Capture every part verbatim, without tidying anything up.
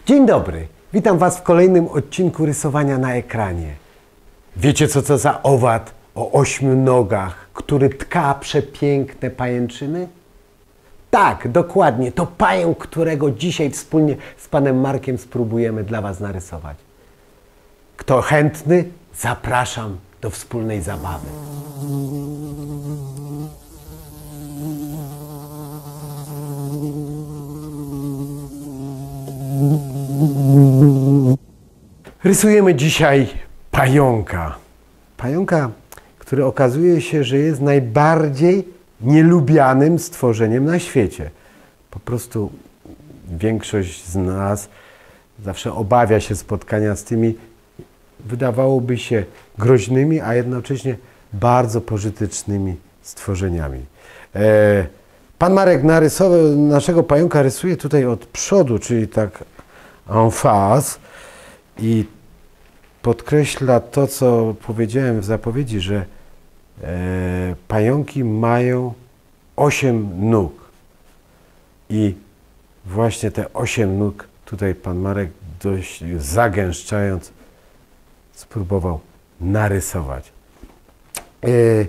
Dzień dobry, witam Was w kolejnym odcinku rysowania na ekranie. Wiecie co to za owad o ośmiu nogach, który tka przepiękne pajęczyny? Tak, dokładnie, to pająk, którego dzisiaj wspólnie z panem Markiem spróbujemy dla Was narysować. Kto chętny, zapraszam do wspólnej zabawy. Rysujemy dzisiaj pająka. Pająka, który okazuje się, że jest najbardziej nielubianym stworzeniem na świecie. Po prostu większość z nas zawsze obawia się spotkania z tymi, wydawałoby się, groźnymi, a jednocześnie bardzo pożytecznymi stworzeniami. E, pan Marek narysował, naszego pająka rysuje tutaj od przodu, czyli tak en face, i podkreśla to, co powiedziałem w zapowiedzi, że e, pająki mają osiem nóg. I właśnie te osiem nóg tutaj pan Marek dość zagęszczając spróbował narysować. E,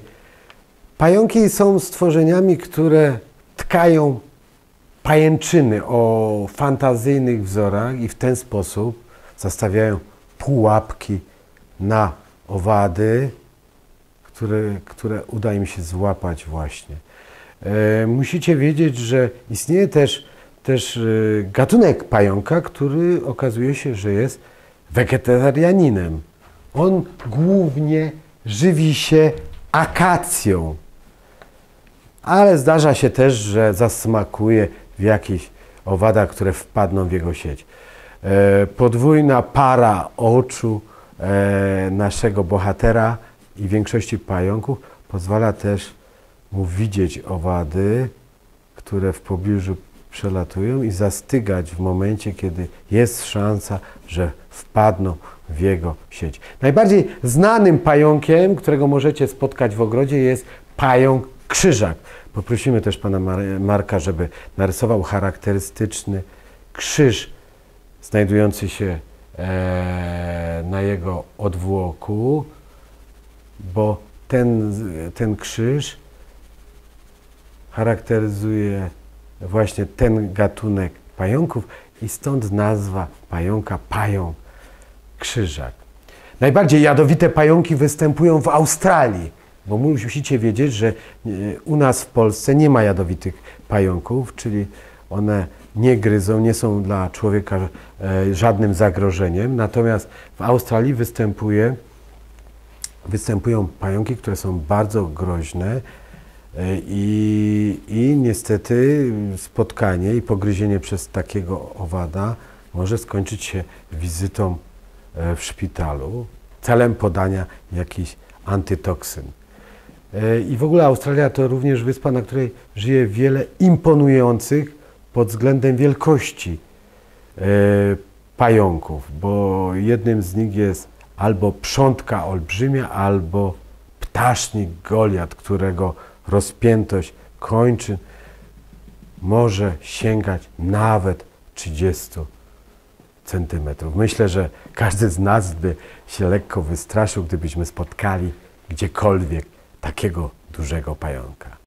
pająki są stworzeniami, które tkają pajęczyny o fantazyjnych wzorach i w ten sposób zastawiają pułapki na owady, które, które uda im się złapać właśnie. E, musicie wiedzieć, że istnieje też, też e, gatunek pająka, który okazuje się, że jest wegetarianinem. On głównie żywi się akacją, ale zdarza się też, że zasmakuje w jakichś owadach, które wpadną w jego sieć. E, podwójna para oczu e, naszego bohatera i większości pająków pozwala też mu widzieć owady, które w pobliżu przelatują i zastygać w momencie, kiedy jest szansa, że wpadną w jego sieć. Najbardziej znanym pająkiem, którego możecie spotkać w ogrodzie, jest pająk krzyżak. Poprosimy też pana Marka, żeby narysował charakterystyczny krzyż znajdujący się e, na jego odwłoku, bo ten, ten krzyż charakteryzuje właśnie ten gatunek pająków i stąd nazwa pająka pająk krzyżak. Najbardziej jadowite pająki występują w Australii, bo musicie wiedzieć, że u nas w Polsce nie ma jadowitych pająków, czyli one nie gryzą, nie są dla człowieka e, żadnym zagrożeniem. Natomiast w Australii występuje, występują pająki, które są bardzo groźne e, i, i niestety spotkanie i pogryzienie przez takiego owada może skończyć się wizytą e, w szpitalu celem podania jakichś antytoksyn. E, I w ogóle Australia to również wyspa, na której żyje wiele imponujących pod względem wielkości e, pająków, bo jednym z nich jest albo przątka olbrzymia, albo ptasznik Goliat, którego rozpiętość kończyn może sięgać nawet trzydziestu centymetrów. Myślę, że każdy z nas by się lekko wystraszył, gdybyśmy spotkali gdziekolwiek takiego dużego pająka.